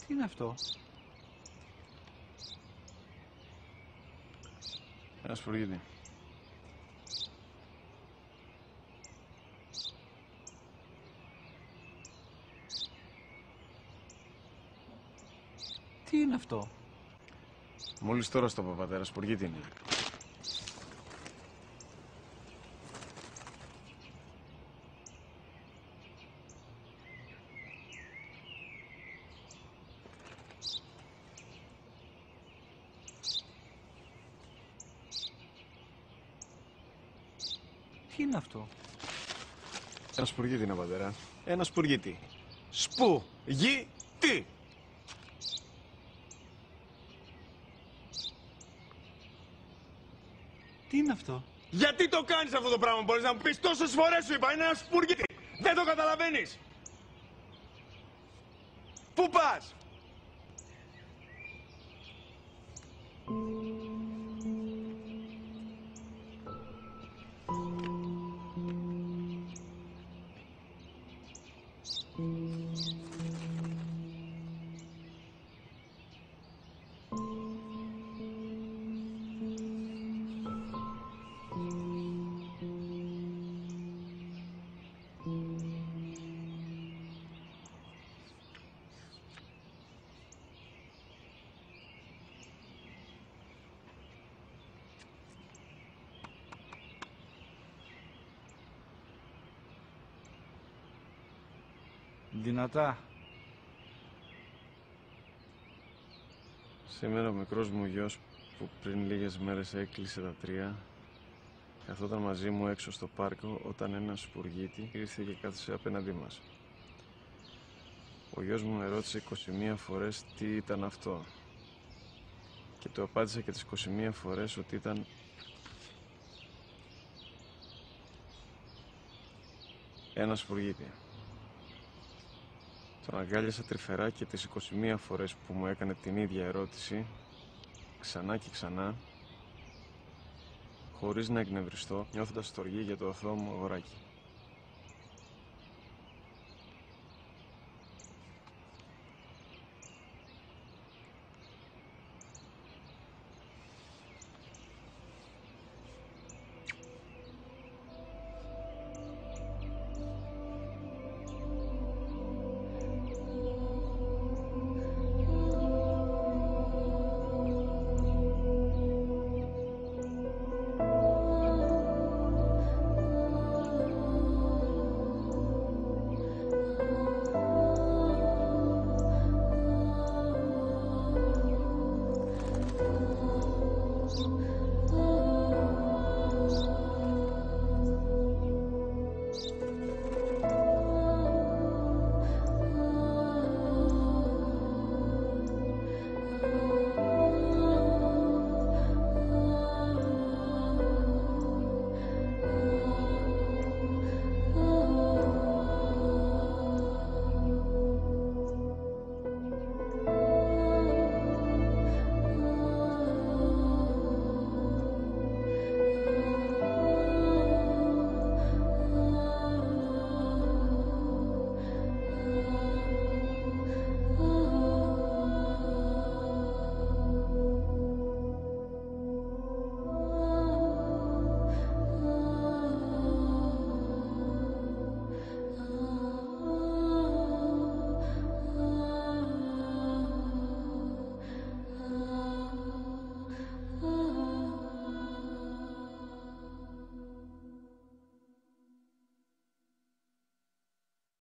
Τι είναι αυτό? Ένα σπουργίτη. Τι είναι αυτό? Μόλις τώρα στο πατέρα, σπουργίτη είναι. Τι είναι αυτό? Ένα σπουργίτη είναι, πατέρα. Ένα σπουργίτη. Σπου-γι-τι! Τι είναι αυτό? Γιατί το κάνεις αυτό το πράγμα, μπορείς να μου πεις? Τόσες φορές σου είπα, είναι ένα σπουργίτη. Δεν το καταλαβαίνεις. Πού πας? Δυνατά. Σήμερα ο μικρός μου γιος που πριν λίγες μέρες έκλεισε τα 3 καθόταν μαζί μου έξω στο πάρκο όταν ένα σπουργίτη ήρθε και κάθισε απέναντί μας. Ο γιος μου με ρώτησε 21 φορές τι ήταν αυτό και του απάντησα και τις 21 φορές ότι ήταν ένα σπουργίτη. Τον αγκάλιασα τρυφερά και τις 21 φορές που μου έκανε την ίδια ερώτηση, ξανά και ξανά, χωρίς να εκνευριστώ, νιώθοντας στοργή για το αθώο μου αγοράκι.